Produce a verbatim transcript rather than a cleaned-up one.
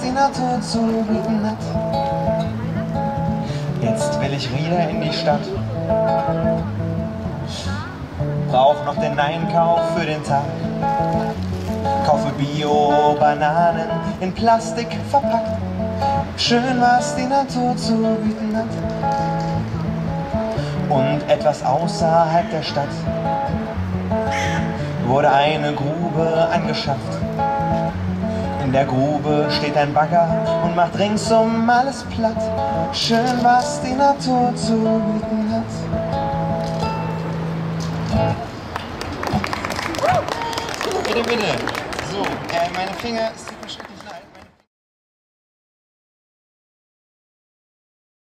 die Natur zu bieten hat. Jetzt will ich wieder in die Stadt. Brauch noch den Einkauf für den Tag. Kaufe Bio-Bananen in Plastik verpackt. Schön, was die Natur zu bieten hat. Und etwas außerhalb der Stadt wurde eine Grube angeschafft. In der Grube steht ein Bagger und macht ringsum alles platt. Schön, was die Natur zu bieten hat. Bitte, bitte. So, äh, meine Finger...